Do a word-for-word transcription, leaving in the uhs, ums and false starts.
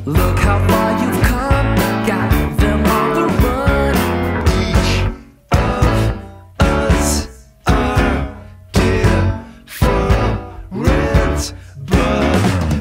Look how far you've come, got them on the run. Each of us are different, but